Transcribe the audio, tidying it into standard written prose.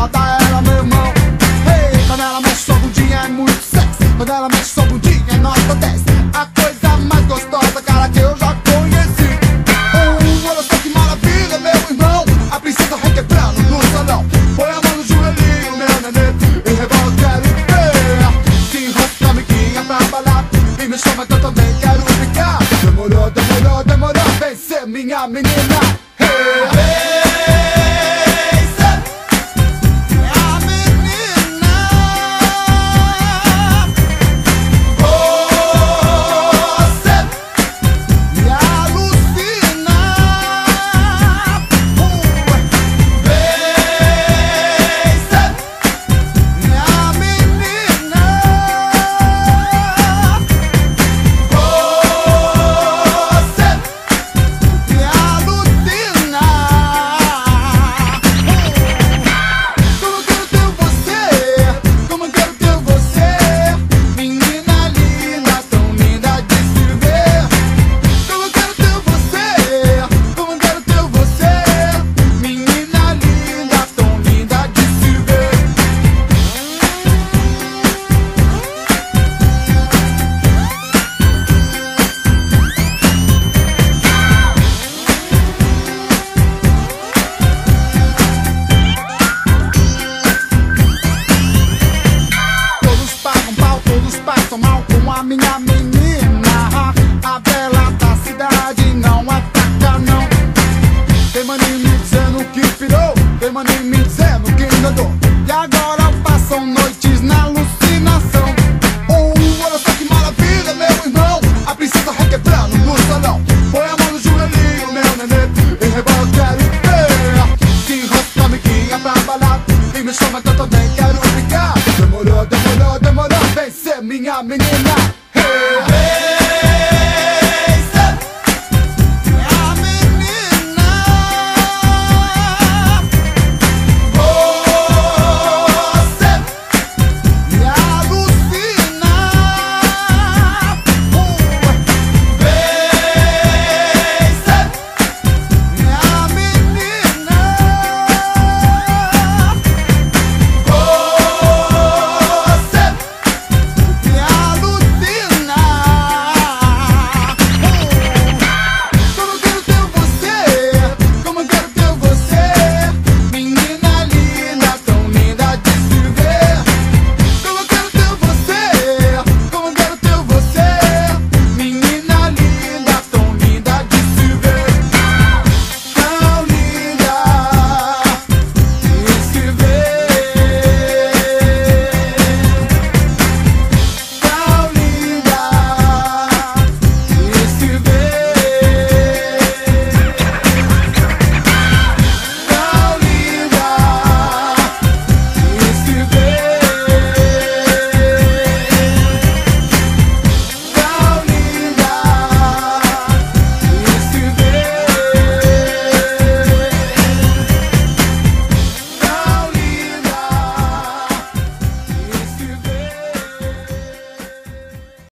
rebolada, ela, meu irmão. Hey, quando ela mexe sua bundinha é muito sexy. Quando ela mexe sua bundinha é nota 10. A coisa mais gostosa, cara, que eu já conheci. Olha só que maravilha, meu irmão. A princesa requebrando no salão. Põe a mão no joelhinho, meu nenê, e rebola, eu quero ver. Se enrosca, amiguinha, pra balar. E me chama que eu também quero ficar. Demorou, demorou, demorou. Vem ser minha menina. Hey. Mal com a minha menina, a bela da cidade, não ataca não. Tem maninho me dizendo que pirou, tem maninho me dizendo que enganou. E agora passam noites na alucinação. Olha só que maravilha, meu irmão. A princesa requebrando no salão. Põe a mão no joelhinho, meu nenê, e rebola, eu quero ver. Se enrosca, amiguinha, pra balar. E me chama que eu também quero ficar. Demorou, demorou, demorou. Vem ser minha menina.